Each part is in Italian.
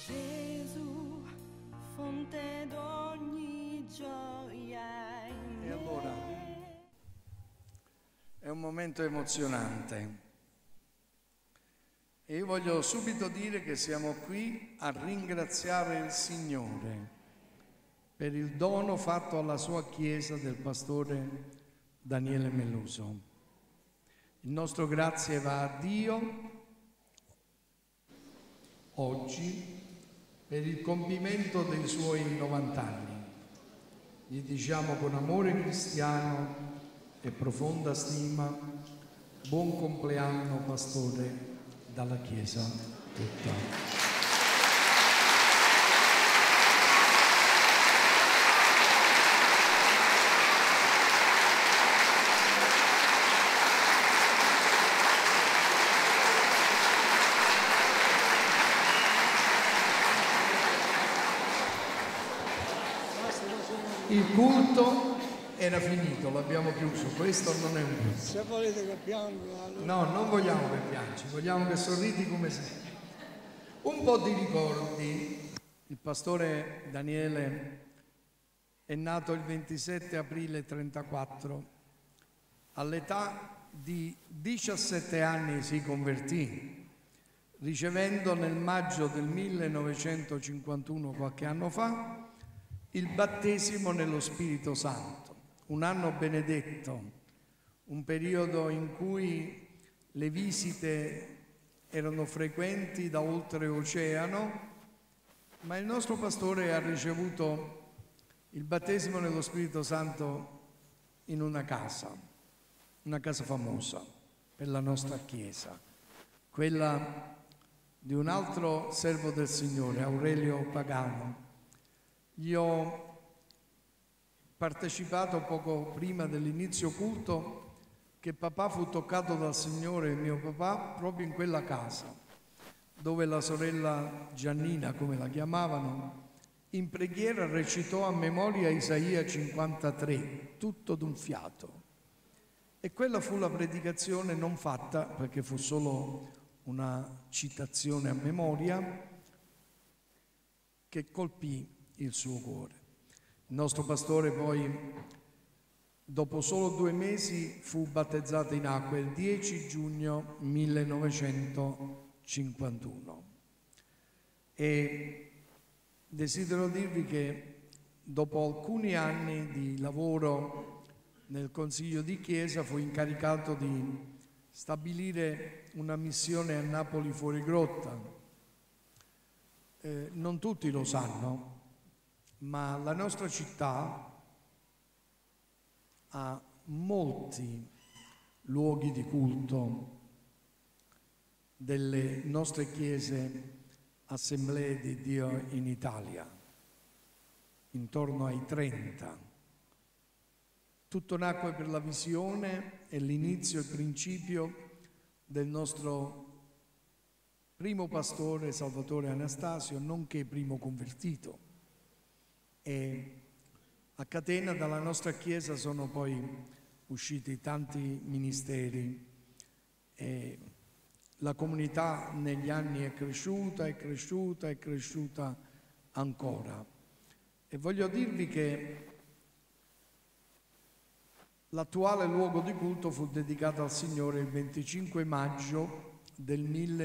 Gesù, fonte d'ogni gioia in me. E allora è un momento emozionante e io voglio subito dire che siamo qui a ringraziare il Signore per il dono fatto alla sua Chiesa del pastore Daniele Meluso. Il nostro grazie va a Dio oggi per il compimento dei suoi 90 anni. Gli diciamo con amore cristiano e profonda stima: buon compleanno pastore, dalla Chiesa tutta. Il culto era finito, l'abbiamo chiuso, questo non è un culto. Se volete che piango, allora... No, non vogliamo che piangi, vogliamo che sorridi come sei. Un po' di ricordi. Il pastore Daniele è nato il 27 aprile 1934. All'età di 17 anni si convertì, ricevendo nel maggio del 1951, qualche anno fa, il battesimo nello Spirito Santo, un anno benedetto, un periodo in cui le visite erano frequenti da oltreoceano, ma il nostro pastore ha ricevuto il battesimo nello Spirito Santo in una casa famosa per la nostra Chiesa, quella di un altro servo del Signore, Aurelio Pagano. Gli ho partecipato poco prima dell'inizio culto che papà fu toccato dal Signore, mio papà, proprio in quella casa, dove la sorella Giannina, come la chiamavano, in preghiera recitò a memoria Isaia 53, tutto d'un fiato. E quella fu la predicazione non fatta, perché fu solo una citazione a memoria, che colpì il suo cuore. Il nostro pastore poi, dopo solo 2 mesi, fu battezzato in acqua il 10 giugno 1951. E desidero dirvi che dopo alcuni anni di lavoro nel Consiglio di Chiesa fu incaricato di stabilire una missione a Napoli Fuorigrotta. Non tutti lo sanno, ma la nostra città ha molti luoghi di culto delle nostre chiese, assemblee di Dio in Italia, intorno ai 30. Tutto nacque per la visione e l'inizio e il principio del nostro primo pastore Salvatore Anastasio, nonché primo convertito. E a catena dalla nostra Chiesa sono poi usciti tanti ministeri e la comunità negli anni è cresciuta ancora. E voglio dirvi che l'attuale luogo di culto fu dedicato al Signore il 25 maggio del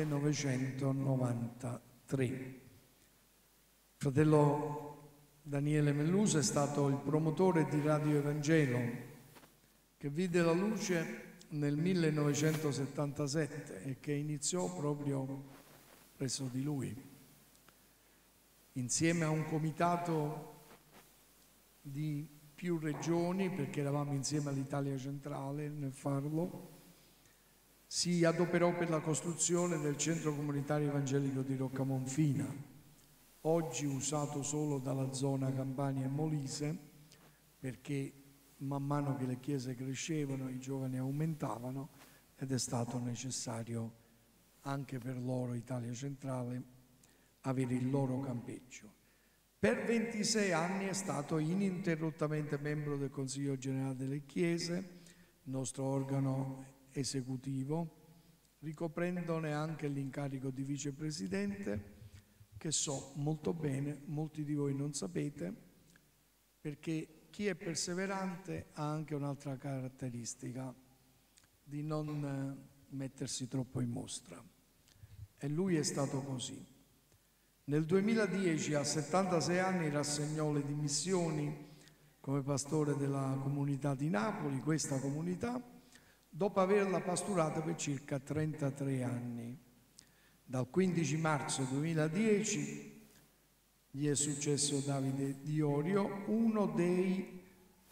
1993. Fratello Daniele Meluso è stato il promotore di Radio Evangelo, che vide la luce nel 1977 e che iniziò proprio presso di lui, insieme a un comitato di più regioni, perché eravamo insieme all'Italia Centrale nel farlo. Si adoperò per la costruzione del Centro Comunitario Evangelico di Roccamonfina, oggi usato solo dalla zona Campania e Molise, perché man mano che le chiese crescevano i giovani aumentavano ed è stato necessario anche per loro, Italia Centrale, avere il loro campeggio. Per 26 anni è stato ininterrottamente membro del Consiglio Generale delle Chiese, il nostro organo esecutivo, ricoprendone anche l'incarico di vicepresidente, che so molto bene, molti di voi non sapete, perché chi è perseverante ha anche un'altra caratteristica, di non mettersi troppo in mostra. E lui è stato così. Nel 2010, a 76 anni, rassegnò le dimissioni come pastore della comunità di Napoli, questa comunità, dopo averla pasturata per circa 33 anni. Dal 15 marzo 2010 gli è successo Davide Diorio, uno dei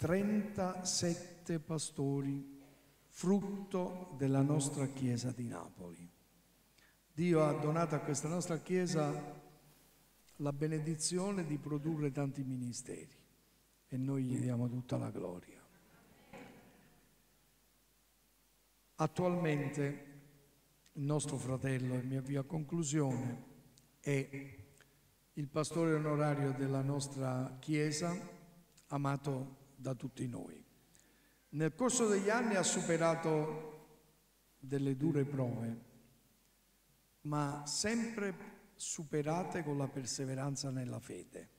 37 pastori, frutto della nostra Chiesa di Napoli. Dio ha donato a questa nostra Chiesa la benedizione di produrre tanti ministeri e noi gli diamo tutta la gloria. Attualmente il nostro fratello, e mi avvio a conclusione, è il pastore onorario della nostra Chiesa, amato da tutti noi. Nel corso degli anni ha superato delle dure prove, ma sempre superate con la perseveranza nella fede.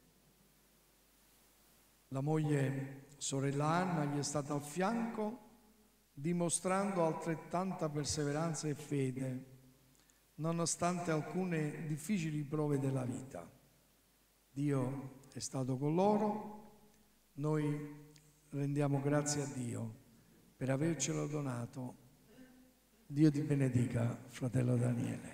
La moglie, sorella Anna, gli è stata al fianco, dimostrando altrettanta perseveranza e fede, nonostante alcune difficili prove della vita. Dio è stato con loro, noi rendiamo grazie a Dio per avercelo donato. Dio ti benedica, fratello Daniele.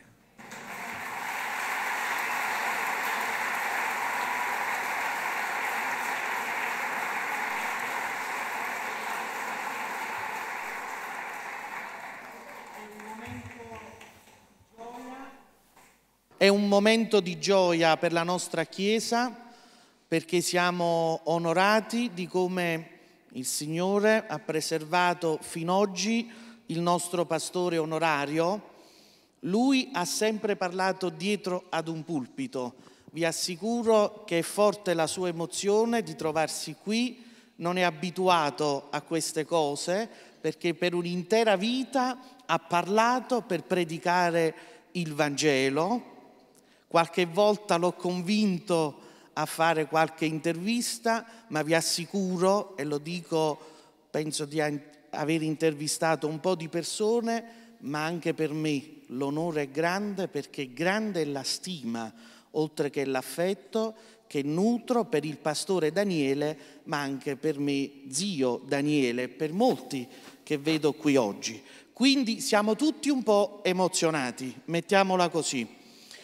È un momento di gioia per la nostra Chiesa, perché siamo onorati di come il Signore ha preservato fin'oggi il nostro pastore onorario. Lui ha sempre parlato dietro ad un pulpito. Vi assicuro che è forte la sua emozione di trovarsi qui, non è abituato a queste cose, perché per un'intera vita ha parlato per predicare il Vangelo. Qualche volta l'ho convinto a fare qualche intervista, ma vi assicuro, e lo dico, penso di aver intervistato un po' di persone, ma anche per me l'onore è grande, perché grande è la stima, oltre che l'affetto che nutro per il pastore Daniele, ma anche per me, zio Daniele, per molti che vedo qui oggi. Quindi siamo tutti un po' emozionati, mettiamola così.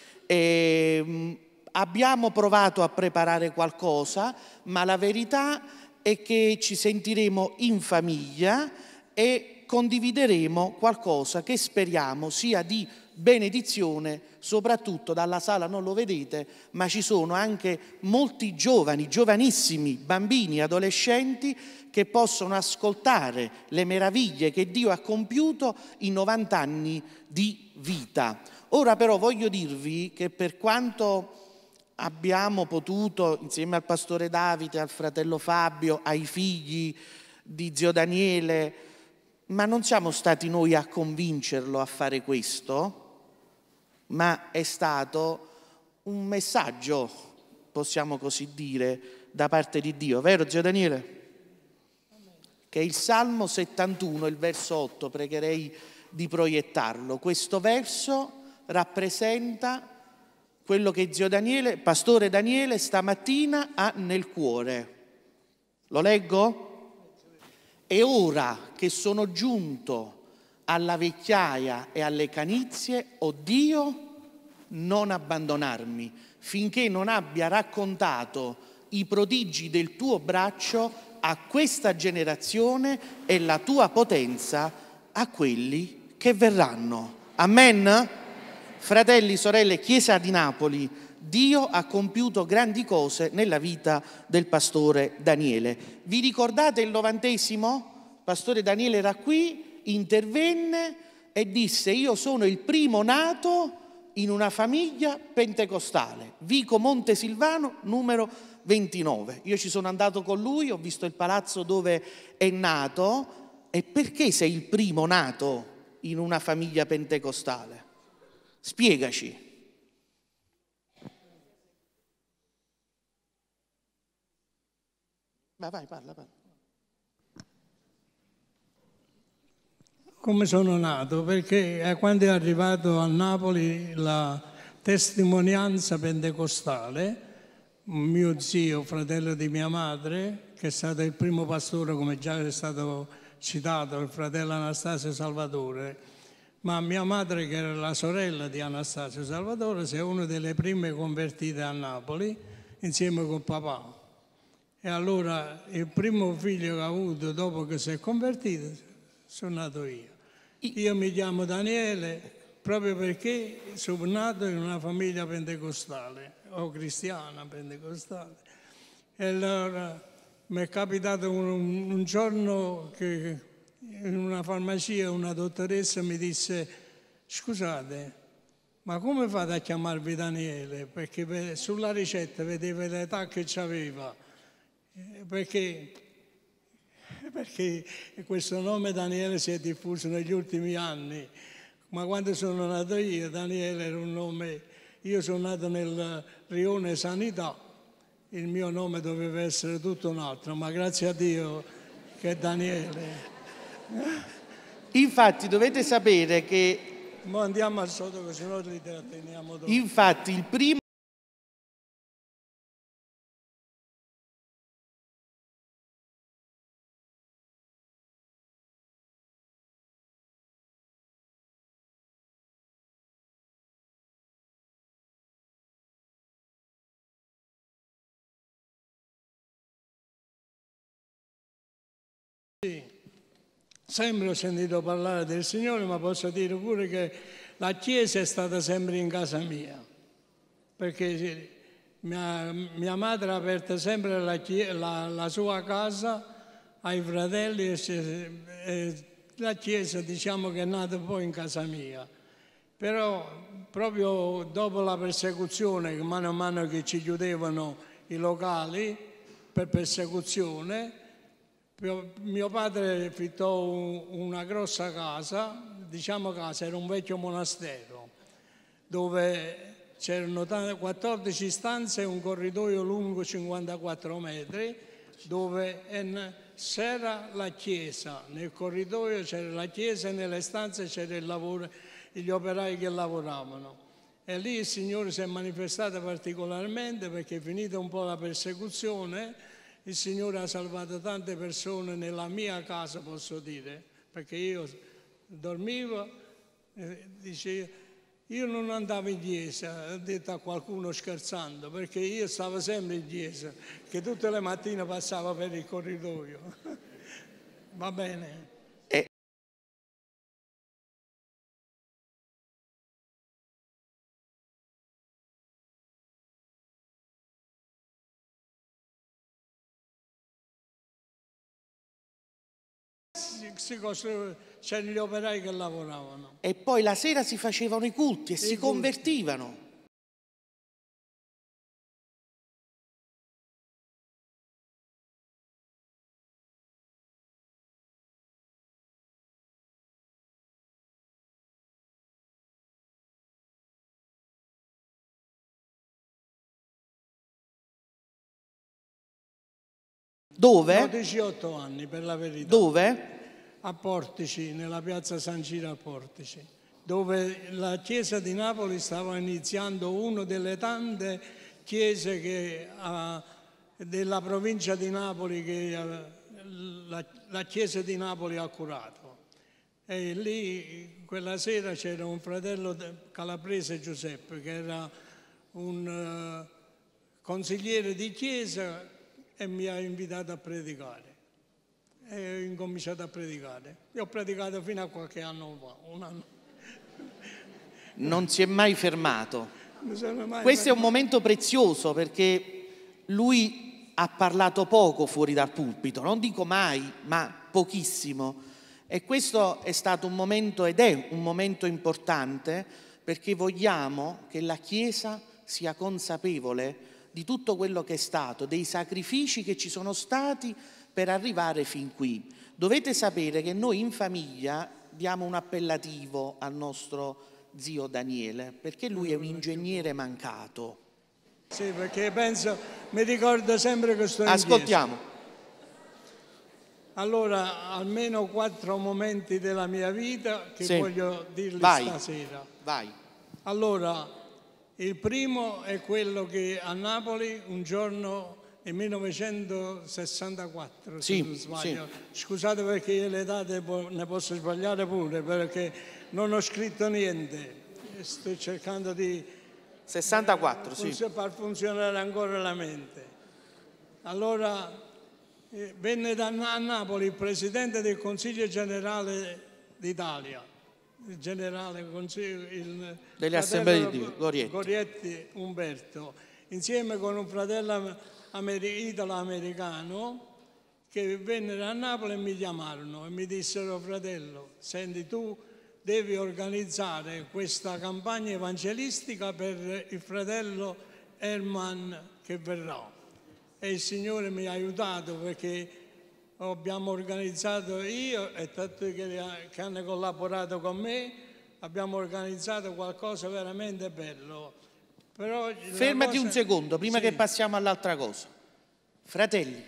Abbiamo provato a preparare qualcosa, ma la verità è che ci sentiremo in famiglia e condivideremo qualcosa che speriamo sia di benedizione, soprattutto dalla sala non lo vedete, ma ci sono anche molti giovani, giovanissimi, bambini, adolescenti che possono ascoltare le meraviglie che Dio ha compiuto in 90 anni di vita. Ora però voglio dirvi che per quanto abbiamo potuto, insieme al pastore Davide, al fratello Fabio, ai figli di zio Daniele, ma non siamo stati noi a convincerlo a fare questo, ma è stato un messaggio, possiamo così dire, da parte di Dio, vero zio Daniele? Che è il Salmo 71, il verso 8, pregherei di proiettarlo. Questo verso rappresenta quello che zio Daniele, pastore Daniele, stamattina ha nel cuore. Lo leggo? E ora che sono giunto alla vecchiaia e alle canizie, o Dio, non abbandonarmi, finché non abbia raccontato i prodigi del tuo braccio a questa generazione e la tua potenza a quelli che verranno. Amen? Fratelli, sorelle, Chiesa di Napoli, Dio ha compiuto grandi cose nella vita del pastore Daniele. Vi ricordate il 90°? Pastore Daniele era qui, intervenne e disse: io sono il primo nato in una famiglia pentecostale, Vico Montesilvano, numero 29. Io ci sono andato con lui, ho visto il palazzo dove è nato. E perché sei il primo nato in una famiglia pentecostale? Spiegaci. Vai, parla. Come sono nato? Perché quando è arrivato a Napoli la testimonianza pentecostale, un mio zio, fratello di mia madre, che è stato il primo pastore, come già è stato citato, il fratello Anastasio Salvatore, ma mia madre, che era la sorella di Anastasio Salvatore, è una delle prime convertite a Napoli, insieme con papà. E allora il primo figlio che ha avuto dopo che si è convertito sono nato io. Io mi chiamo Daniele proprio perché sono nato in una famiglia pentecostale, o cristiana pentecostale. E allora mi è capitato un giorno che in una farmacia una dottoressa mi disse: scusate, ma come fate a chiamarvi Daniele? Perché sulla ricetta vedeva l'età che aveva. Perché questo nome Daniele si è diffuso negli ultimi anni, ma quando sono nato io Daniele era un nome, io sono nato nel rione Sanità, il mio nome doveva essere tutto un altro, ma grazie a Dio che è Daniele. Infatti dovete sapere che... Ma andiamo al sotto, che sennò li teniamo dopo. Infatti il primo... Sì, sempre ho sentito parlare del Signore, ma posso dire pure che la Chiesa è stata sempre in casa mia, perché mia madre ha aperto sempre la sua casa ai fratelli e la Chiesa diciamo che è nata poi in casa mia. Però proprio dopo la persecuzione, mano a mano che ci chiudevano i locali per persecuzione, mio padre affittò una grossa casa, diciamo casa, era un vecchio monastero, dove c'erano 14 stanze e un corridoio lungo 54 metri, dove c'era la chiesa, nel corridoio c'era la chiesa e nelle stanze c'era il lavoro, gli operai che lavoravano. E lì il Signore si è manifestato particolarmente perché finita un po' la persecuzione, il Signore ha salvato tante persone nella mia casa, posso dire, perché io dormivo, dicevo, io non andavo in chiesa, ho detto a qualcuno scherzando, perché io stavo sempre in chiesa, che tutte le mattine passavo per il corridoio. Va bene? C'erano gli operai che lavoravano. E poi la sera si facevano i culti e si convertivano. Dove? Ho 18 anni, per la verità. Dove? A Portici, nella piazza San Ciro a Portici, dove la chiesa di Napoli stava iniziando una delle tante chiese della provincia di Napoli che la chiesa di Napoli ha curato. E lì quella sera c'era un fratello calabrese, Giuseppe, che era un consigliere di chiesa e mi ha invitato a predicare. E ho incominciato a predicare. Io ho predicato fino a qualche anno fa, un anno. Non si è mai fermato. Mai Questo è un momento prezioso perché lui ha parlato poco fuori dal pulpito, non dico mai, ma pochissimo. E questo è stato un momento ed è un momento importante perché vogliamo che la Chiesa sia consapevole di tutto quello che è stato, dei sacrifici che ci sono stati per arrivare fin qui. Dovete sapere che noi in famiglia diamo un appellativo al nostro zio Daniele, perché lui è un ingegnere mancato. Sì, perché penso, mi ricordo sempre che sto in Ascoltiamo. chiesa. Allora, almeno 4 momenti della mia vita che Sì. voglio dirli Vai. stasera. Vai. Allora, il primo è quello che a Napoli un giorno nel 1964, Sì, se non sbaglio. Scusate perché io le date ne posso sbagliare pure, perché non ho scritto niente. Sto cercando di 64, sì. far funzionare ancora la mente. Allora, venne a Napoli il Presidente del Consiglio Generale d'Italia, il generale Delle assemblee di Gorietti. Gorietti Umberto, insieme con un fratello italo-americano che vennero a Napoli e mi chiamarono e mi dissero: fratello, senti, tu devi organizzare questa campagna evangelistica per il fratello Herman che verrà. E il Signore mi ha aiutato perché abbiamo organizzato io e tanti che hanno collaborato con me, abbiamo organizzato qualcosa veramente bello. Però Fermati un secondo, prima Sì. che passiamo all'altra cosa. Fratelli,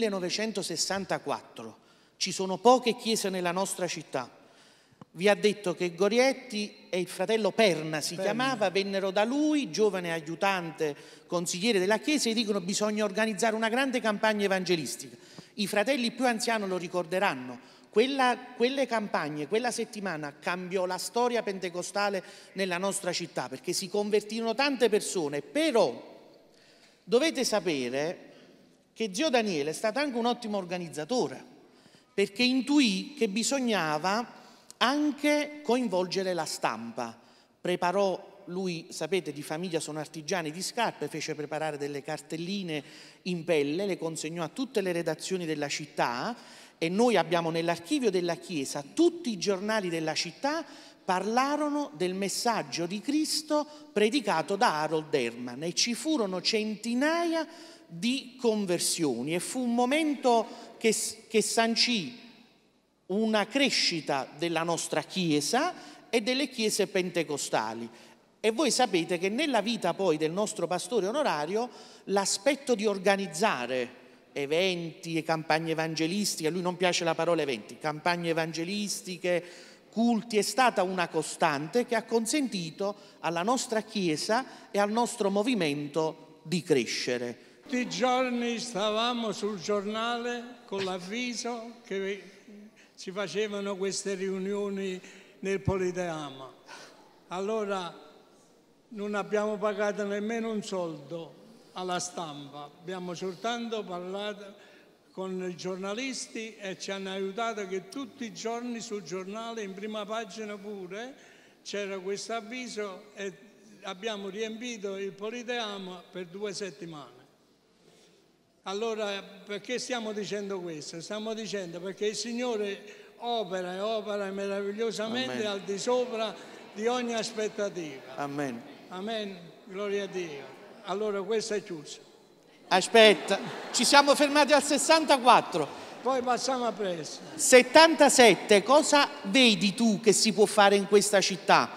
1964, ci sono poche chiese nella nostra città. Vi ha detto che Gorietti e il fratello Perna si chiamava, vennero da lui, giovane aiutante, consigliere della chiesa, e dicono: bisogna organizzare una grande campagna evangelistica. I fratelli più anziani lo ricorderanno. Quelle campagne, quella settimana cambiò la storia pentecostale nella nostra città, perché si convertirono tante persone. Però dovete sapere che zio Daniele è stato anche un ottimo organizzatore, perché intuì che bisognava anche coinvolgere la stampa. Preparò, lui sapete di famiglia sono artigiani di scarpe, fece preparare delle cartelline in pelle, le consegnò a tutte le redazioni della città e noi abbiamo nell'archivio della chiesa tutti i giornali della città parlarono del messaggio di Cristo predicato da Harold Herman e ci furono centinaia di conversioni e fu un momento che sancì una crescita della nostra Chiesa e delle chiese pentecostali. E voi sapete che nella vita poi del nostro pastore onorario l'aspetto di organizzare eventi e campagne evangelistiche, a lui non piace la parola eventi, campagne evangelistiche, culti, è stata una costante che ha consentito alla nostra Chiesa e al nostro movimento di crescere. Tutti i giorni stavamo sul giornale con l'avviso che si facevano queste riunioni nel Politeama. Allora non abbiamo pagato nemmeno un soldo alla stampa, abbiamo soltanto parlato con i giornalisti e ci hanno aiutato che tutti i giorni sul giornale, in prima pagina pure, c'era questo avviso e abbiamo riempito il Politeama per 2 settimane. Allora, perché stiamo dicendo questo? Stiamo dicendo perché il Signore opera e opera meravigliosamente Amen. al di sopra di ogni aspettativa. Amen. Amen, gloria a Dio. Allora, questo è chiuso. Aspetta, ci siamo fermati al 64. Poi passiamo a presto. 77, cosa vedi tu che si può fare in questa città?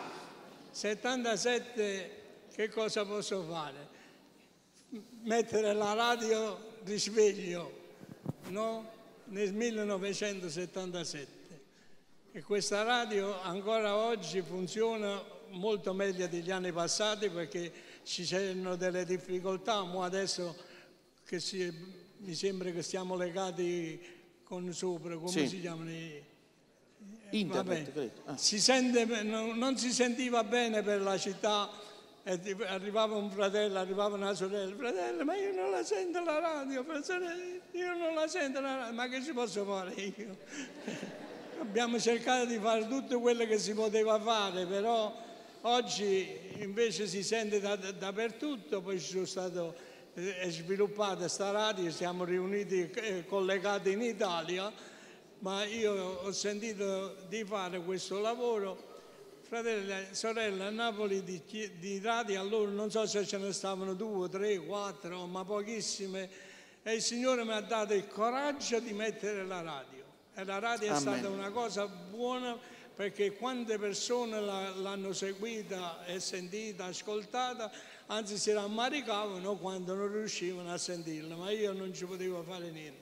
77, che cosa posso fare? Mettere la radio risveglio, no? Nel 1977. E questa radio ancora oggi funziona molto meglio degli anni passati perché ci c'erano delle difficoltà, ma adesso che mi sembra che stiamo legati con sopra, come Sì. si chiamano? Internet, credo. Ah. Non si sentiva bene per la città. E arrivava un fratello, arrivava una sorella: fratello, ma io non la sento la radio, io non la sento la radio, ma che ci posso fare io? Abbiamo cercato di fare tutto quello che si poteva fare, però oggi invece si sente dappertutto, poi è sviluppata sta radio, siamo riuniti collegati in Italia, ma io ho sentito di fare questo lavoro. Fratelli e sorelle, a Napoli di radio allora non so se ce ne stavano 2, 3, 4, ma pochissime, e il Signore mi ha dato il coraggio di mettere la radio. E la radio è stata una cosa buona perché quante persone l'hanno seguita e sentita, ascoltata, anzi si rammaricavano quando non riuscivano a sentirla, ma io non ci potevo fare niente.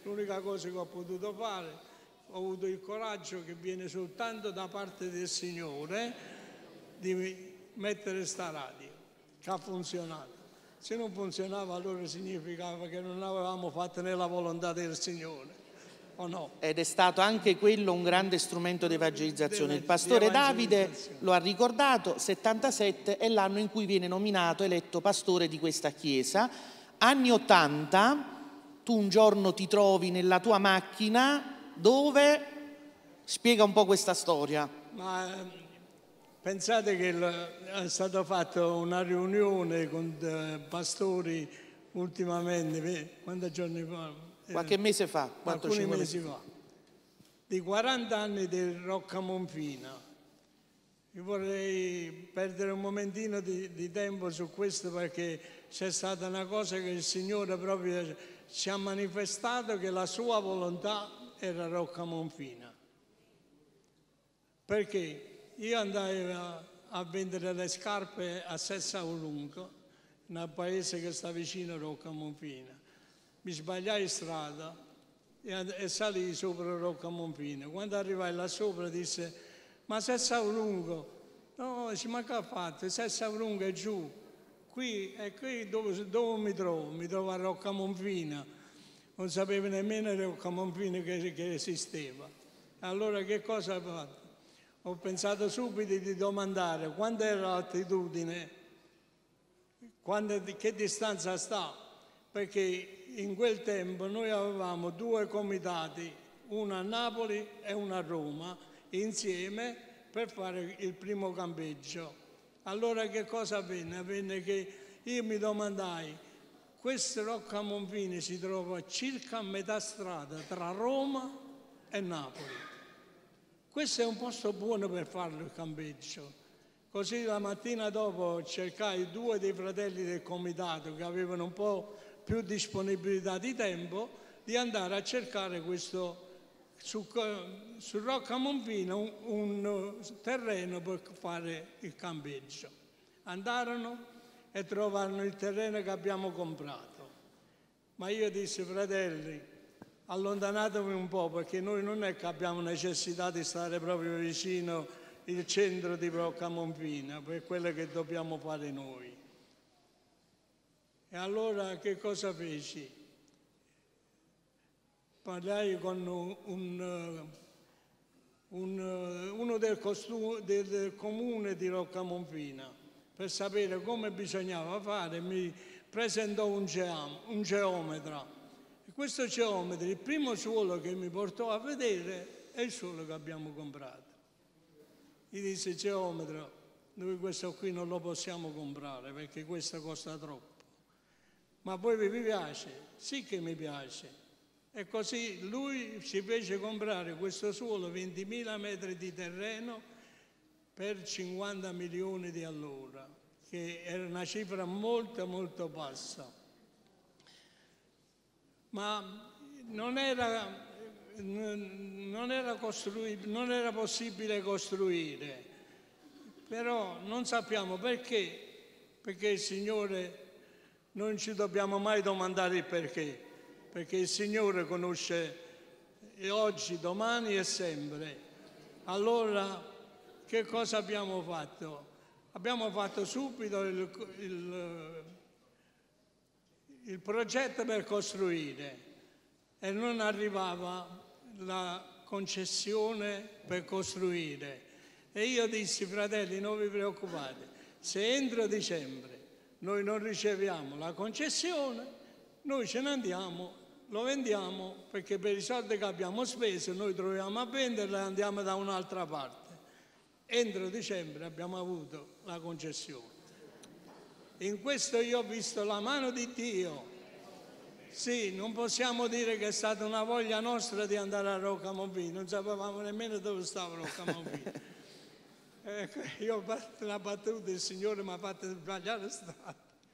L'unica cosa che ho potuto fare, ho avuto il coraggio che viene soltanto da parte del Signore di mettere sta radio, che ha funzionato. Se non funzionava allora significava che non avevamo fatto né la volontà del Signore, o no? Ed è stato anche quello un grande strumento di evangelizzazione. Il pastore Davide lo ha ricordato, 77 è l'anno in cui viene nominato, eletto pastore di questa chiesa. Anni 80, tu un giorno ti trovi nella tua macchina dove? Spiega un po' questa storia. Ma pensate che è stata fatta una riunione con pastori ultimamente, quanti giorni fa? Qualche mese fa, Alcuni mesi fa, di 40 anni del Rocca Monfina. Io vorrei perdere un momentino di tempo su questo perché c'è stata una cosa che il Signore proprio ci ha manifestato, che la sua volontà era Rocca Monfina. Perché io andai a vendere le scarpe a Sessaulunco, un paese che sta vicino a Rocca Monfina. Mi sbagliai in strada e salii sopra Rocca Monfina. Quando arrivai là sopra disse: ma Sessaulunco? No, ma che ha fatto? Sessaulunco è giù. Qui dove mi trovo? Mi trovo a Rocca Monfina. Non sapevo nemmeno Rocca Monfina che esisteva. Allora che cosa ho fatto? Ho pensato subito di domandare quando era l'altitudine, che distanza sta, perché in quel tempo noi avevamo 2 comitati, uno a Napoli e uno a Roma, insieme per fare il primo campeggio. Allora che cosa avvenne? Avvenne che io mi domandai, questo Rocca Monfina si trova circa a metà strada tra Roma e Napoli. Questo è un posto buono per farlo il campeggio. Così la mattina dopo cercai 2 dei fratelli del comitato che avevano un po' più disponibilità di tempo di andare a cercare questo su Rocca Monfina un terreno per fare il campeggio. Andarono e trovarono il terreno che abbiamo comprato. Ma io dissi: fratelli, allontanatevi un po', perché noi non è che abbiamo necessità di stare proprio vicino il centro di Rocca Monfina, per quello che dobbiamo fare noi. E allora che cosa feci? Parlai con uno del comune di Rocca Monfina per sapere come bisognava fare. Mi presentò un geometra. E questo geometra, il primo suolo che mi portò a vedere è il suolo che abbiamo comprato. Gli disse: geometra, noi questo qui non lo possiamo comprare perché questo costa troppo. Ma a voi vi piace? Sì che mi piace. E così lui ci fece comprare questo suolo, 20.000 metri di terreno, per 50 milioni di allora, che era una cifra molto molto bassa. Ma non era possibile costruire, però non sappiamo perché il Signore, non ci dobbiamo mai domandare il perché il Signore conosce oggi, domani e sempre. Allora che cosa abbiamo fatto? Abbiamo fatto subito il progetto per costruire e non arrivava la concessione per costruire. E io dissi: fratelli, non vi preoccupate, se entro dicembre noi non riceviamo la concessione, noi ce ne andiamo, lo vendiamo, perché per i soldi che abbiamo speso noi troviamo a venderlo e andiamo da un'altra parte. Entro dicembre abbiamo avuto la concessione. In questo io ho visto la mano di Dio. Sì, non possiamo dire che è stata una voglia nostra di andare a Rocca Monfina, non sapevamo nemmeno dove stava Rocca Monfina. Io ho fatto la battuta, il Signore mi ha fatto sbagliare strada.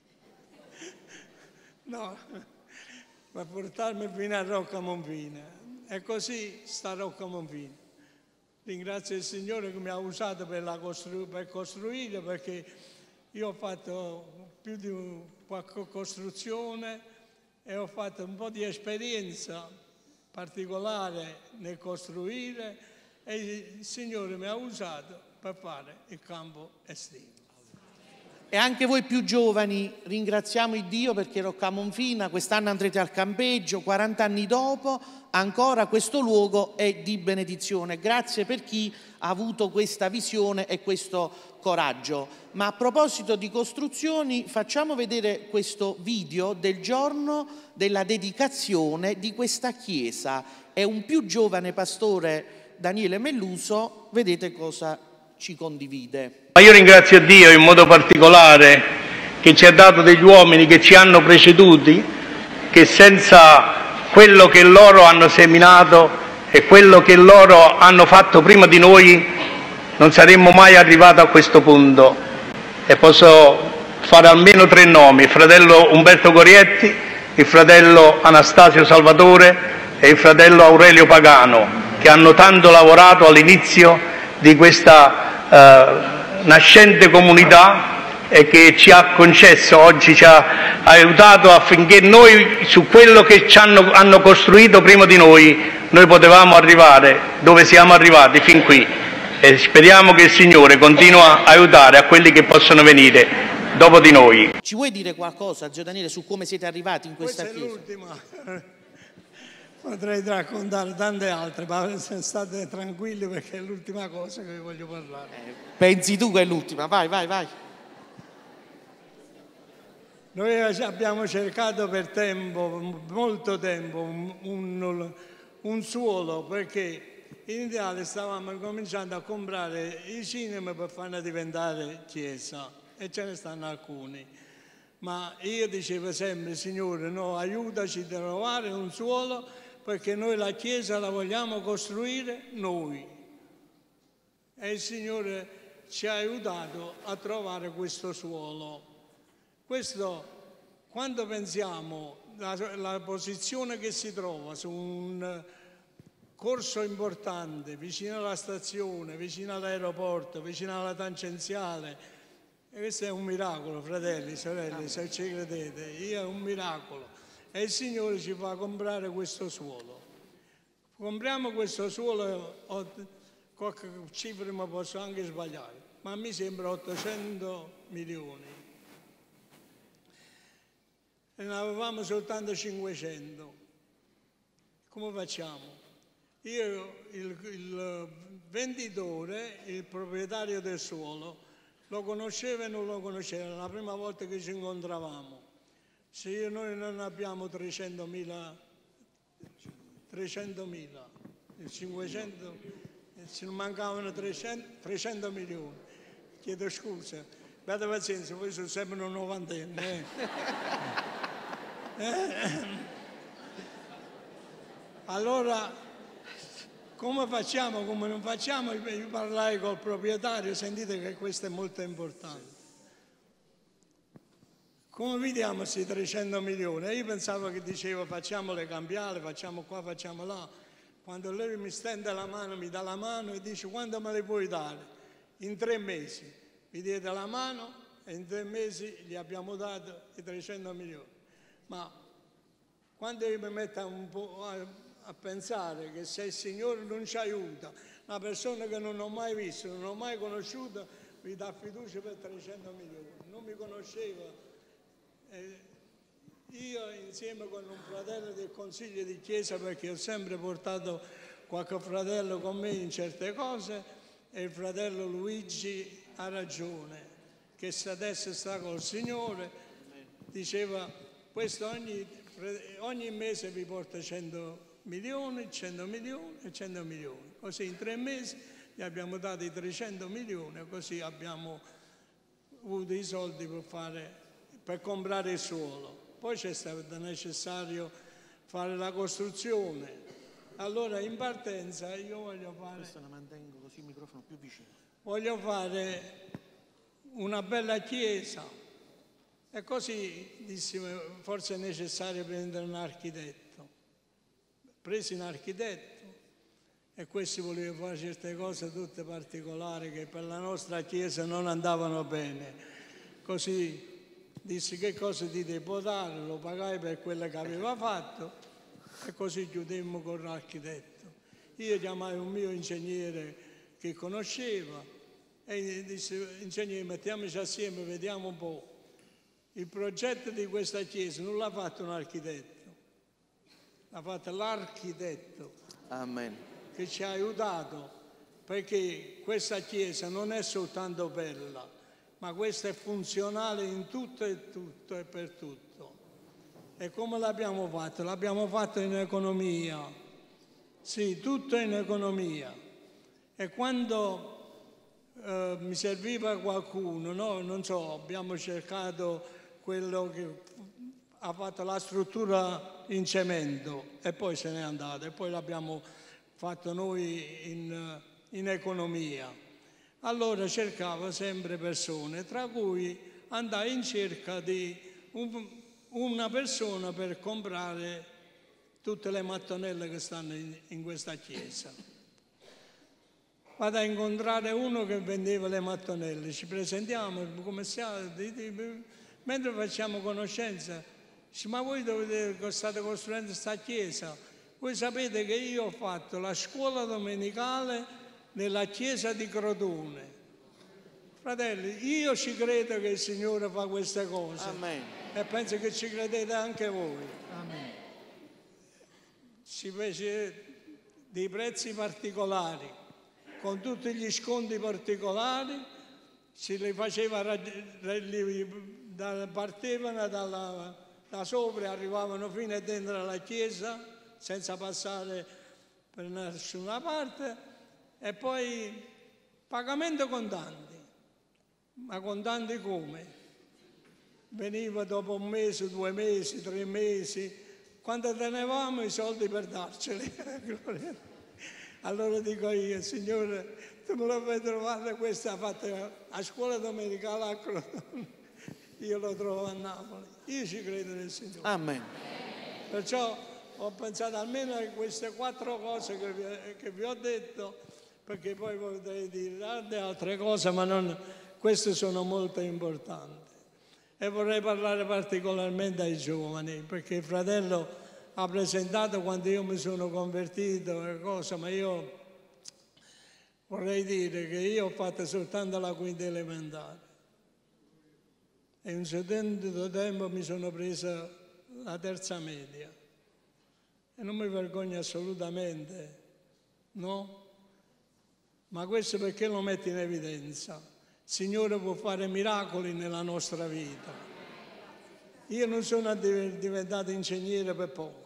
No, per portarmi fino a Rocca Monfina. E così sta Rocca Monfina. Ringrazio il Signore che mi ha usato per costruire, perché io ho fatto più di qualche costruzione e ho fatto un po' di esperienza particolare nel costruire e il Signore mi ha usato per fare il campo estivo. E anche voi più giovani ringraziamo il Dio perché Rocca Monfina quest'anno andrete al campeggio, 40 anni dopo ancora questo luogo è di benedizione. Grazie per chi ha avuto questa visione e questo coraggio. Ma a proposito di costruzioni, facciamo vedere questo video del giorno della dedicazione di questa chiesa. È un più giovane pastore, Daniele Melluso, vedete cosa ci condivide. Ma io ringrazio Dio in modo particolare che ci ha dato degli uomini che ci hanno preceduti, che senza quello che loro hanno seminato e quello che loro hanno fatto prima di noi non saremmo mai arrivati a questo punto. E posso fare almeno 3 nomi: il fratello Umberto Gorietti, il fratello Anastasio Salvatore e il fratello Aurelio Pagano, che hanno tanto lavorato all'inizio di questa nascente comunità e che ci ha concesso, oggi ci ha aiutato affinché noi, su quello che hanno costruito prima di noi potevamo arrivare dove siamo arrivati fin qui, e speriamo che il Signore continua a aiutare a quelli che possono venire dopo di noi. Ci vuoi dire qualcosa, Zio Daniele, su come siete arrivati in questa chiesa? Questa è l'ultima. Potrei raccontare tante altre, ma state tranquilli perché è l'ultima cosa che vi voglio parlare. Pensi tu che è l'ultima? Vai, vai, vai. Noi abbiamo cercato per tempo, molto tempo, un suolo, perché in Italia stavamo cominciando a comprare i cinema per farne diventare chiesa, e ce ne stanno alcuni. Ma io dicevo sempre: Signore, no, aiutaci a trovare un suolo, perché noi la chiesa la vogliamo costruire noi. E il Signore ci ha aiutato a trovare questo suolo. Questo, quando pensiamo alla posizione che si trova su un corso importante, vicino alla stazione, vicino all'aeroporto, vicino alla tangenziale, e questo è un miracolo, fratelli, sorelle, se ci credete, è un miracolo. E il Signore ci fa comprare questo suolo. Compriamo questo suolo, qualche cifra mi posso anche sbagliare, ma mi sembra 800 milioni. E ne avevamo soltanto 500. Come facciamo? Io, il venditore, il proprietario del suolo, lo conosceva e non lo conosceva, era la prima volta che ci incontravamo. Se noi non abbiamo 300.000, 500, ci mancavano 300 milioni. Chiedo scusa, abbiate pazienza, voi sono sempre un novantenne. Allora, come facciamo, come non facciamo? Io parlai col proprietario, sentite che questo è molto importante. Come vediamo questi 300 milioni? Io pensavo che diceva facciamo le cambiali, facciamo qua, facciamo là. Quando lui mi stende la mano, mi dà la mano e dice: quando me le puoi dare? In 3 mesi. Mi diede la mano e in 3 mesi gli abbiamo dato i 300 milioni. Ma quando io mi metto un po' a pensare che se il Signore non ci aiuta, una persona che non ho mai visto, non ho mai conosciuto, mi dà fiducia per 300 milioni. Non mi conosceva. Io insieme con un fratello del Consiglio di Chiesa, perché ho sempre portato qualche fratello con me in certe cose, e il fratello Luigi ha ragione, che se adesso sta col Signore, diceva: questo ogni mese vi porta 100 milioni, 100 milioni e 100 milioni. Così in 3 mesi gli abbiamo dato i 300 milioni e così abbiamo avuto i soldi per comprare il suolo. Poi c'è stato necessario fare la costruzione. Allora in partenza io voglio fare... Questa la mantengo così il microfono più vicino. Voglio fare una bella chiesa. E così dissi: forse è necessario prendere un architetto. Presi un architetto e questi volevano fare certe cose tutte particolari che per la nostra chiesa non andavano bene. Così dissi: che cosa ti devo dare? Lo pagai per quello che aveva fatto E così chiudemmo con l'architetto. Io chiamai un mio ingegnere che conosceva e gli disse: ingegnere, mettiamoci assieme, vediamo un po'. Il progetto di questa chiesa non l'ha fatto un architetto, l'ha fatto l'architetto. Amen. Che ci ha aiutato, perché questa chiesa non è soltanto bella, ma questa è funzionale in tutto e per tutto. E come l'abbiamo fatto? L'abbiamo fatto in economia, sì, tutto in economia. E quando mi serviva qualcuno, no? Non so, abbiamo cercato quello che ha fatto la struttura in cemento e poi se n'è andato, e poi l'abbiamo fatto noi in economia. Allora cercavo sempre persone, tra cui andai in cerca di una persona per comprare tutte le mattonelle che stanno in questa chiesa. Vado a incontrare uno che vendeva le mattonelle, ci presentiamo, come siamo, mentre facciamo conoscenza, dice: ma voi state costruendo questa chiesa? Voi sapete che io ho fatto la scuola domenicale nella chiesa di Crotone. Fratelli, io ci credo che il Signore fa queste cose. Amen. E penso che ci credete anche voi. Amen. Si fece dei prezzi particolari, con tutti gli sconti particolari, si li faceva, partivano da sopra, arrivavano fino a dentro alla chiesa, senza passare per nessuna parte, e poi pagamento contanti. Ma contanti come? Veniva dopo un mese, 2 mesi, 3 mesi, quando tenevamo i soldi per darceli. Allora dico io: Signore, tu me lo fai trovare, questa fatta a scuola domenicale a Crotone, io lo trovo a Napoli. Io ci credo nel Signore. Amen. Perciò ho pensato almeno a queste 4 cose che vi ho detto, perché poi potrei dire tante altre cose, ma queste sono molto importanti. E vorrei parlare particolarmente ai giovani, perché il fratello ha presentato quando io mi sono convertito e cose, ma io vorrei dire che io ho fatto soltanto la quinta elementare e in un certo tempo mi sono presa la terza media e non mi vergogno assolutamente, no? Ma questo perché lo metto in evidenza? Il Signore può fare miracoli nella nostra vita. Io non sono diventato ingegnere per poco,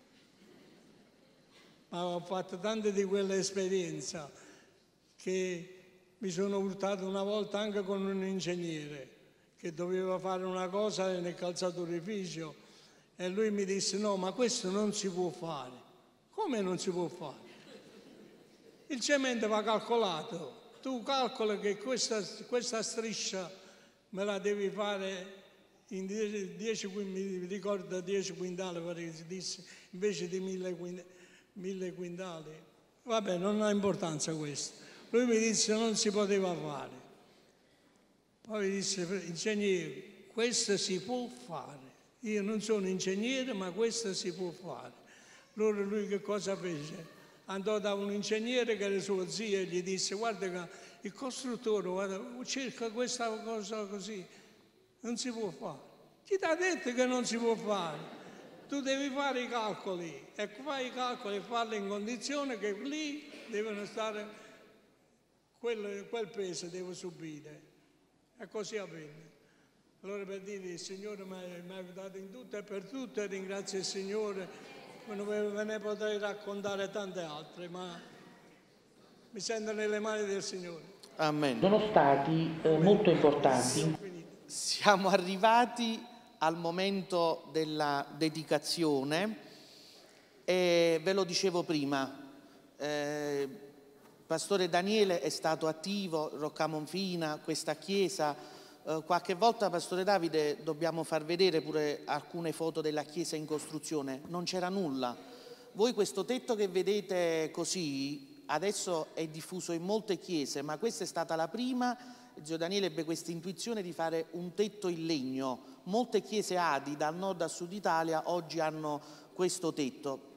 ma ho fatto tante di quelle esperienze che mi sono urtato una volta anche con un ingegnere che doveva fare una cosa nel calzaturificio e lui mi disse: no, ma questo non si può fare. Come non si può fare? Il cemento va calcolato. Tu calcola che questa striscia me la devi fare in 10 mi ricordo 10 quintali, perché si disse, invece di 1000 quintali. Vabbè, non ha importanza questo. Lui mi disse non si poteva fare. Poi mi disse: ingegnere, questo si può fare. Io non sono ingegnere, ma questo si può fare. Allora lui che cosa fece? Andò da un ingegnere che era suo zio e gli disse: guarda che il costruttore cerca questa cosa così, non si può fare. Chi ti ha detto che non si può fare? Tu devi fare i calcoli e fai i calcoli e farli in condizione che lì devono stare, quel peso deve subire. E così avvenne. Allora, per dire, il Signore mi ha aiutato in tutto e per tutto, e ringrazio il Signore. Ve ne potrei raccontare tante altre, ma mi sento nelle mani del Signore. Amen. Sono stati molto importanti. Siamo arrivati al momento della dedicazione e ve lo dicevo prima, Pastore Daniele è stato attivo, Roccamonfina, questa chiesa. Qualche volta, Pastore Davide, dobbiamo far vedere pure alcune foto della chiesa in costruzione. Non c'era nulla. Voi questo tetto che vedete così adesso è diffuso in molte chiese, ma questa è stata la prima. Zio Daniele ebbe questa intuizione di fare un tetto in legno. Molte chiese Adi dal nord a sud Italia oggi hanno questo tetto.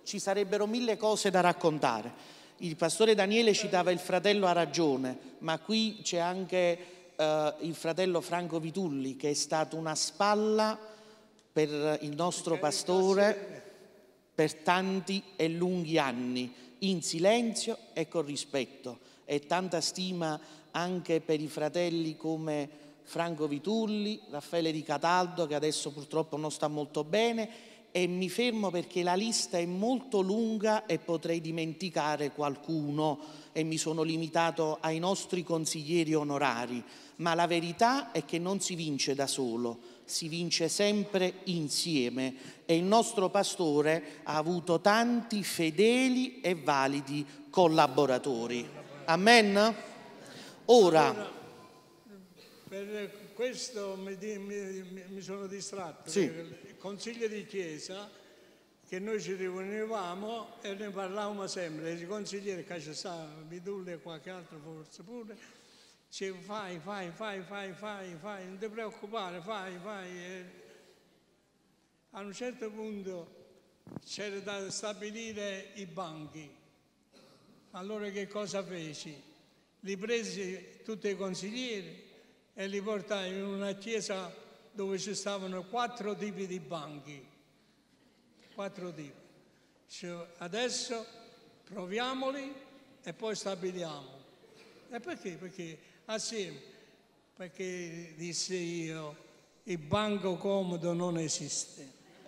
ci sarebbero mille cose da raccontare. Il pastore Daniele citava il fratello Ha ragione, ma qui c'è anche il fratello Franco Vitulli, che è stato una spalla per il nostro pastore per tanti e lunghi anni, in silenzio e con rispetto, e tanta stima anche per i fratelli come Franco Vitulli, Raffaele Di Cataldo, che adesso purtroppo non sta molto bene, e mi fermo perché la lista è molto lunga e potrei dimenticare qualcuno e mi sono limitato ai nostri consiglieri onorari, ma la verità è che non si vince da solo, si vince sempre insieme e il nostro pastore ha avuto tanti fedeli e validi collaboratori. Amen? Ora, per questo mi sono distratto. Sì. Il consiglio di chiesa, che noi ci riunivamo e ne parlavamo sempre, i consiglieri, che ci sta Vitulli e qualche altro forse pure, diceva fai, non ti preoccupare, fai. E a un certo punto c'era da stabilire i banchi. Allora che cosa feci? Li presi tutti i consiglieri e li portai in una chiesa dove ci stavano 4 tipi di banchi. 4 tipi. Cioè, adesso proviamoli e poi stabiliamo. E perché? Perché assieme. Perché dissi io, il banco comodo non esiste.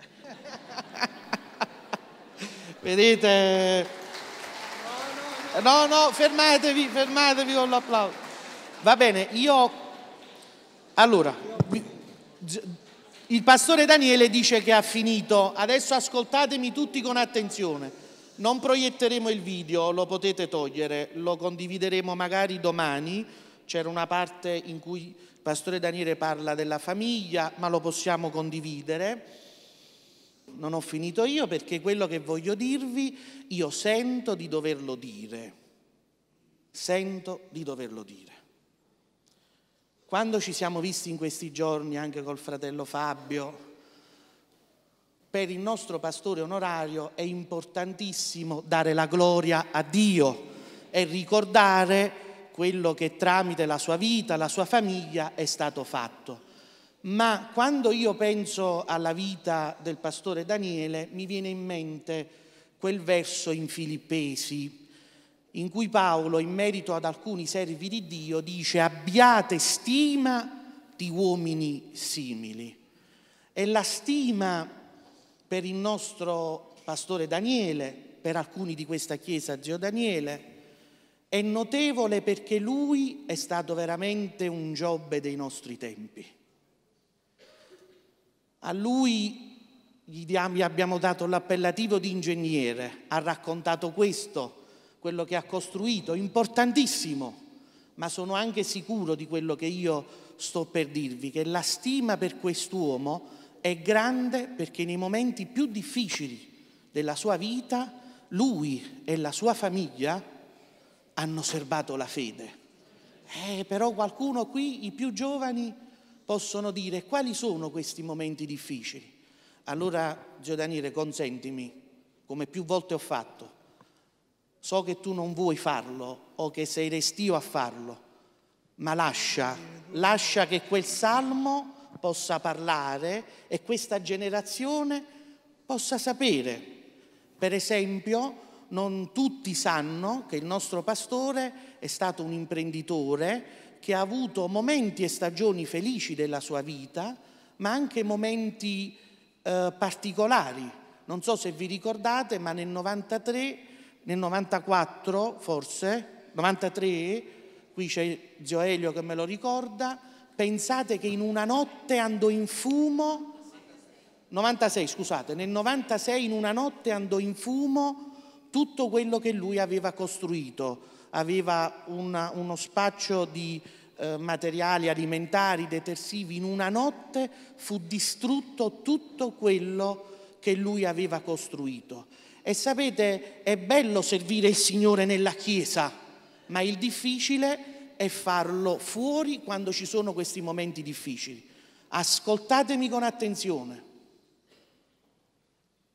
vedete? No, fermatevi con l'applauso. Va bene, allora, il pastore Daniele dice che ha finito. Adesso ascoltatemi tutti con attenzione. Non proietteremo il video, lo potete togliere, lo condivideremo magari domani. C'era una parte in cui il pastore Daniele parla della famiglia, ma lo possiamo condividere. Non ho finito io, perché quello che voglio dirvi, io sento di doverlo dire. Sento di doverlo dire. Quando ci siamo visti in questi giorni anche col fratello Fabio, per il nostro pastore onorario è importantissimo dare la gloria a Dio e ricordare quello che tramite la sua vita, la sua famiglia è stato fatto. Ma quando io penso alla vita del pastore Daniele, mi viene in mente quel verso in Filippesi, in cui Paolo, in merito ad alcuni servi di Dio, dice: abbiate stima di uomini simili. E la stima per il nostro pastore Daniele, per alcuni di questa chiesa zio Daniele, è notevole, perché lui è stato veramente un Giobbe dei nostri tempi. A lui gli abbiamo dato l'appellativo di ingegnere, ha raccontato questo, quello che ha costruito, importantissimo, ma sono anche sicuro di quello che io sto per dirvi, che la stima per quest'uomo è grande, perché nei momenti più difficili della sua vita lui e la sua famiglia hanno serbato la fede. Però qualcuno qui, i più giovani, possono dire: quali sono questi momenti difficili? Allora, zio Daniele, consentimi, come più volte ho fatto, so che tu non vuoi farlo o che sei restio a farlo, ma lascia che quel salmo possa parlare e questa generazione possa sapere. Per esempio, non tutti sanno che il nostro pastore è stato un imprenditore che ha avuto momenti e stagioni felici della sua vita, ma anche momenti particolari. Non so se vi ricordate, ma nel 94 forse, 93, qui c'è zio Elio che me lo ricorda, pensate che in una notte andò in fumo, 96 scusate, nel 96 in una notte andò in fumo tutto quello che lui aveva costruito. Aveva uno spaccio di materiali alimentari, detersivi. In una notte fu distrutto tutto quello che lui aveva costruito. E sapete, è bello servire il Signore nella Chiesa, ma il difficile è farlo fuori quando ci sono questi momenti difficili. Ascoltatemi con attenzione.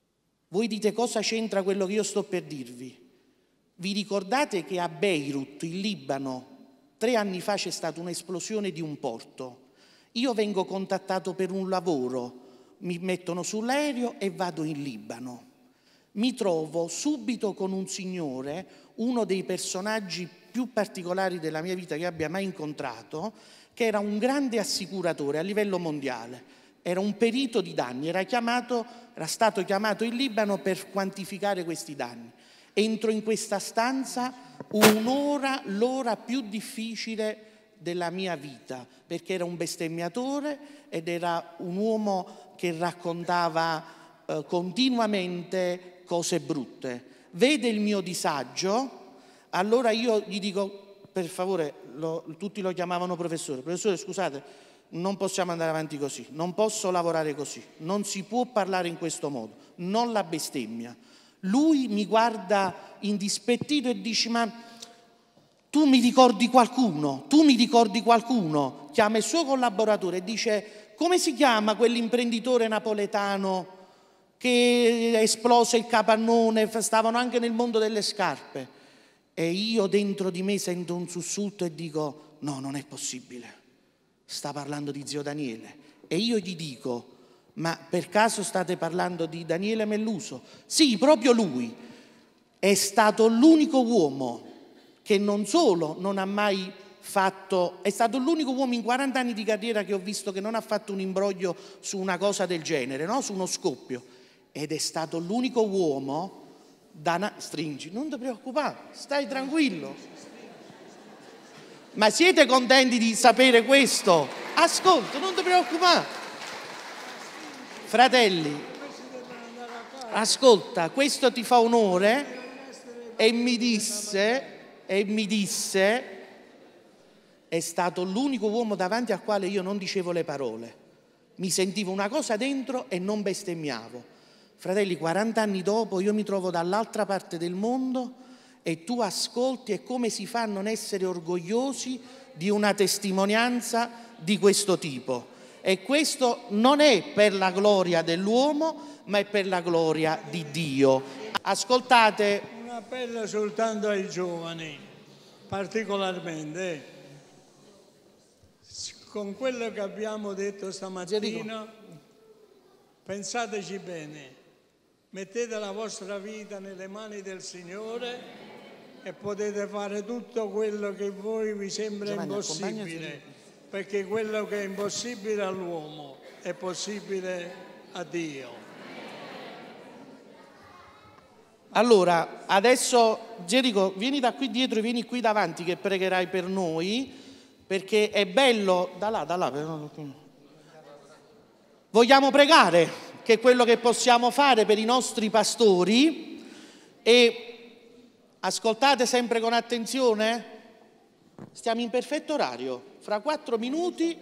Voi dite cosa c'entra quello che io sto per dirvi? Vi ricordate che a Beirut, in Libano, 3 anni fa c'è stata un'esplosione di un porto? Io vengo contattato per un lavoro, mi mettono sull'aereo e vado in Libano. Mi trovo subito con un signore, uno dei personaggi più particolari della mia vita che abbia mai incontrato, che era un grande assicuratore a livello mondiale. Era un perito di danni, era stato chiamato in Libano per quantificare questi danni. Entro in questa stanza un'ora, l'ora più difficile della mia vita, perché era un bestemmiatore ed era un uomo che raccontava continuamente cose brutte. Vede il mio disagio, allora io gli dico, per favore, tutti lo chiamavano professore. Professore, scusate, non possiamo andare avanti così, non posso lavorare così, non si può parlare in questo modo, non la bestemmia. Lui mi guarda indispettito e dice, ma tu mi ricordi qualcuno? Chiama il suo collaboratore e dice, come si chiama quell'imprenditore napoletano che esplose il capannone, stavano anche nel mondo delle scarpe? E io dentro di me sento un sussulto e dico, no, non è possibile, sta parlando di zio Daniele. E io gli dico, ma per caso state parlando di Daniele Melluso? Sì, proprio lui. È stato l'unico uomo che non solo non ha mai fatto, è stato l'unico uomo in 40 anni di carriera che ho visto che non ha fatto un imbroglio su una cosa del genere, no? Su uno scoppio. Ed è stato l'unico uomo stringi, non ti preoccupare, stai tranquillo. Ma siete contenti di sapere questo? Ascolta, non ti preoccupare. Fratelli, ascolta, questo ti fa onore. E mi disse, è stato l'unico uomo davanti al quale io non dicevo le parole. Mi sentivo una cosa dentro e non bestemmiavo. Fratelli, 40 anni dopo io mi trovo dall'altra parte del mondo e tu ascolti, e come si fa a non essere orgogliosi di una testimonianza di questo tipo? E questo non è per la gloria dell'uomo, ma è per la gloria di Dio. Ascoltate. Un appello soltanto ai giovani, particolarmente. Con quello che abbiamo detto stamattina, pensateci bene. Mettete la vostra vita nelle mani del Signore e potete fare tutto quello che voi vi sembra impossibile, perché quello che è impossibile all'uomo è possibile a Dio. Allora, adesso Gerico, vieni da qui dietro e vieni qui davanti che pregherai per noi, perché è bello, da là. Vogliamo pregare, che è quello che possiamo fare per i nostri pastori, e ascoltate sempre con attenzione, stiamo in perfetto orario, fra 4 minuti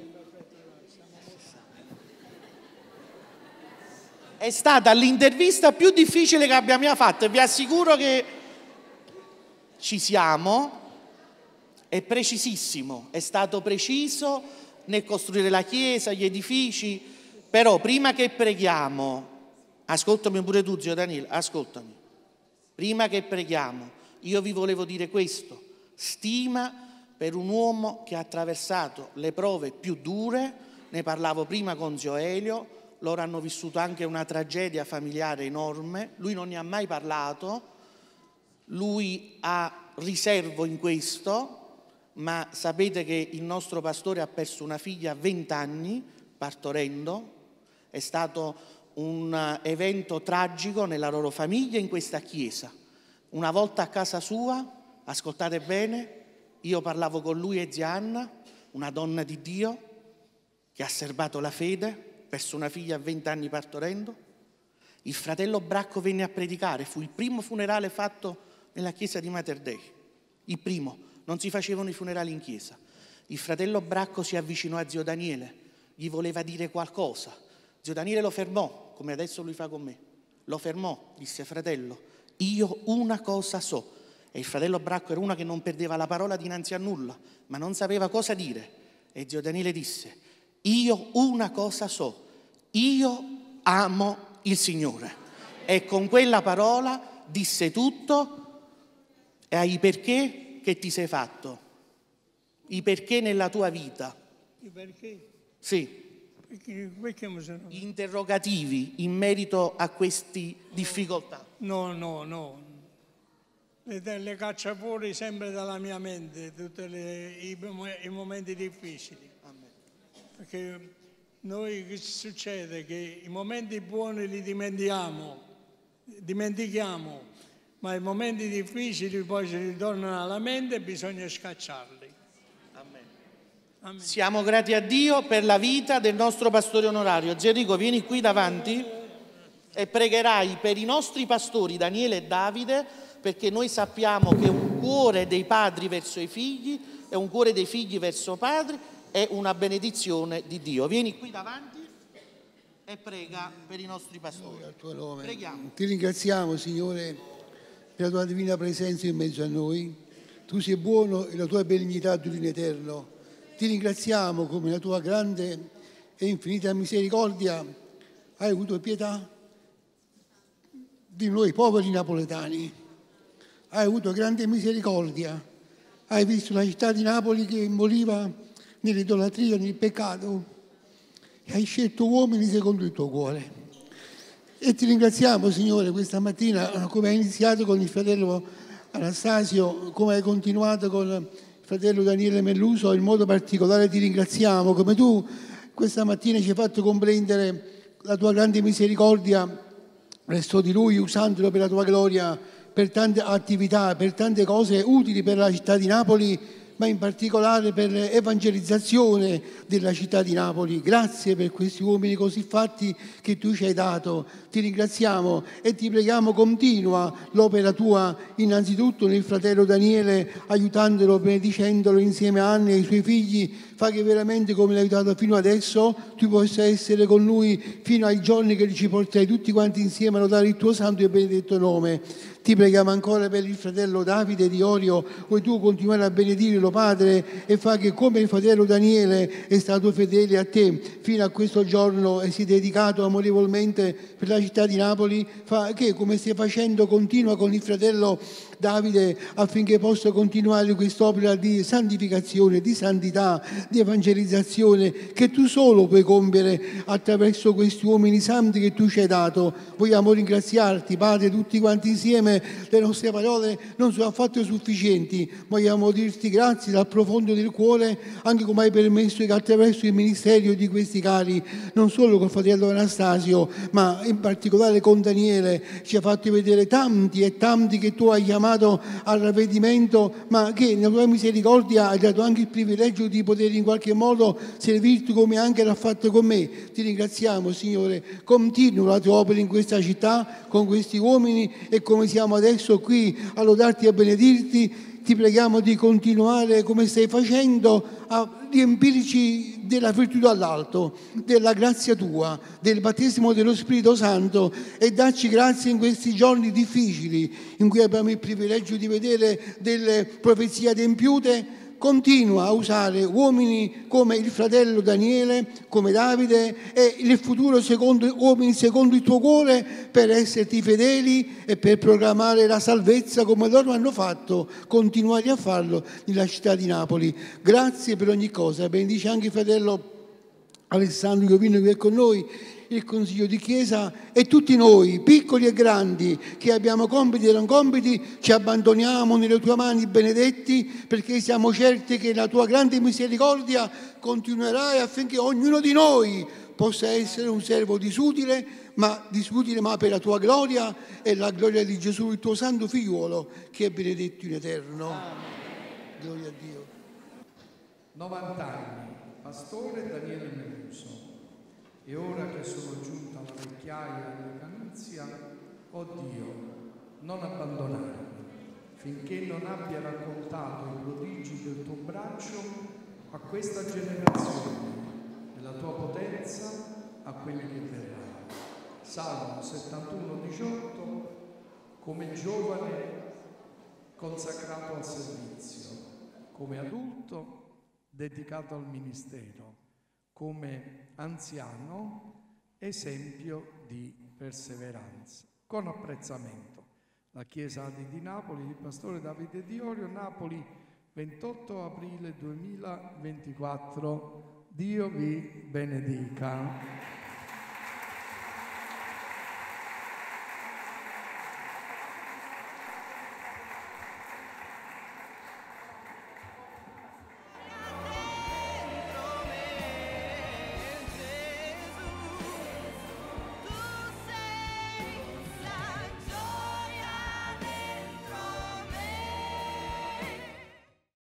è stata l'intervista più difficile che abbiamo mai fatto e vi assicuro che ci siamo, è precisissimo, è stato preciso nel costruire la chiesa, gli edifici. Però prima che preghiamo, ascoltami pure tu zio Daniele, ascoltami, prima che preghiamo io vi volevo dire questo, stima per un uomo che ha attraversato le prove più dure, ne parlavo prima con zio Elio, loro hanno vissuto anche una tragedia familiare enorme, lui non ne ha mai parlato, lui ha riservo in questo, ma sapete che il nostro pastore ha perso una figlia a 20 anni partorendo. È stato un evento tragico nella loro famiglia, in questa chiesa. Una volta a casa sua, ascoltate bene, io parlavo con lui e zia Anna, una donna di Dio che ha serbato la fede, perso una figlia a 20 anni partorendo. Il fratello Bracco venne a predicare, fu il primo funerale fatto nella chiesa di Mater Dei. Il primo, non si facevano i funerali in chiesa. Il fratello Bracco si avvicinò a zio Daniele, gli voleva dire qualcosa. Zio Daniele lo fermò, come adesso lui fa con me. Lo fermò, disse: fratello, io una cosa so. E il fratello Bracco era uno che non perdeva la parola dinanzi a nulla, ma non sapeva cosa dire. E zio Daniele disse: io una cosa so, io amo il Signore. e con quella parola disse tutto e ai perché che ti sei fatto, i perché nella tua vita. I perché? Sì. Perché mi sono... Interrogativi in merito a queste difficoltà. No. Le caccia fuori sempre dalla mia mente, tutti i momenti difficili. Perché noi che succede? Che i momenti buoni li dimentichiamo, ma i momenti difficili poi ci ritornano alla mente e bisogna scacciarli. Amen. Siamo grati a Dio per la vita del nostro pastore onorario. Gerico, vieni qui davanti e pregherai per i nostri pastori Daniele e Davide, perché noi sappiamo che un cuore dei padri verso i figli e un cuore dei figli verso padri è una benedizione di Dio. Vieni qui davanti e prega per i nostri pastori. Al tuo nome. Preghiamo. Ti ringraziamo, Signore, per la tua divina presenza in mezzo a noi. Tu sei buono e la tua benignità dura in eterno. Ti ringraziamo come la tua grande e infinita misericordia hai avuto pietà di noi poveri napoletani. Hai avuto grande misericordia. Hai visto la città di Napoli che moriva nell'idolatria, nel peccato. E hai scelto uomini secondo il tuo cuore. E ti ringraziamo, Signore, questa mattina, come hai iniziato con il fratello Anastasio, come hai continuato con il fratello Daniele Melluso, in modo particolare ti ringraziamo, come tu questa mattina ci hai fatto comprendere la tua grande misericordia verso di lui, usandolo per la tua gloria, per tante attività, per tante cose utili per la città di Napoli, ma in particolare per l'evangelizzazione della città di Napoli. Grazie per questi uomini così fatti che tu ci hai dato. Ti ringraziamo e ti preghiamo, continua l'opera tua innanzitutto nel fratello Daniele, aiutandolo, benedicendolo insieme a Anni e ai suoi figli. Fa che veramente, come l'hai aiutato fino adesso, tu possa essere con lui fino ai giorni che ci porterai tutti quanti insieme a lodare il tuo santo e benedetto nome. Ti preghiamo ancora per il fratello Davide di Orio, vuoi tu continuare a benedirlo, Padre, e fa che come il fratello Daniele è stato fedele a te fino a questo giorno e si è dedicato amorevolmente per la città di Napoli, fa che come stai facendo continua con il fratello Davide affinché possa continuare quest'opera di santificazione, di santità, di evangelizzazione che tu solo puoi compiere attraverso questi uomini santi che tu ci hai dato. Vogliamo ringraziarti, Padre, tutti quanti insieme. Le nostre parole non sono affatto sufficienti, vogliamo dirti grazie dal profondo del cuore, anche come hai permesso che attraverso il ministero di questi cari, non solo col fratello Anastasio, ma in particolare con Daniele, ci ha fatto vedere tanti e tanti che tu hai chiamato al ravvedimento, ma che nella tua misericordia hai dato anche il privilegio di poter in qualche modo servirti come anche l'ha fatto con me. Ti ringraziamo, Signore, continua la tua opera in questa città con questi uomini e come siamo adesso qui a lodarti e a benedirti, ti preghiamo di continuare come stai facendo a riempirci della virtù dall'alto, della grazia tua, del battesimo dello Spirito Santo e darci grazie in questi giorni difficili in cui abbiamo il privilegio di vedere delle profezie adempiute. Continua a usare uomini come il fratello Daniele, come Davide e nel futuro uomini secondo il tuo cuore per esserti fedeli e per proclamare la salvezza come loro hanno fatto, continuare a farlo nella città di Napoli. Grazie per ogni cosa. Benedice anche il fratello Alessandro Iovino che è con noi, il Consiglio di Chiesa e tutti noi, piccoli e grandi, che abbiamo compiti e non compiti, ci abbandoniamo nelle tue mani benedetti perché siamo certi che la tua grande misericordia continuerai affinché ognuno di noi possa essere un servo disutile ma per la tua gloria e la gloria di Gesù, il tuo santo figliuolo, che è benedetto in eterno. Gloria a Dio. 90 anni, pastore Daniele Melluso. E ora che sono giunta alla vecchiaia e alla canzia, oh Dio, non abbandonarmi, finché non abbia raccontato i prodigi del tuo braccio a questa generazione e la tua potenza a quelli che verranno. Salmo 71,18, come giovane consacrato al servizio, come adulto dedicato al ministero, come anziano, esempio di perseveranza. con apprezzamento. La Chiesa di Napoli, il pastore Davide Diorio, Napoli, 28 aprile 2024. Dio vi benedica.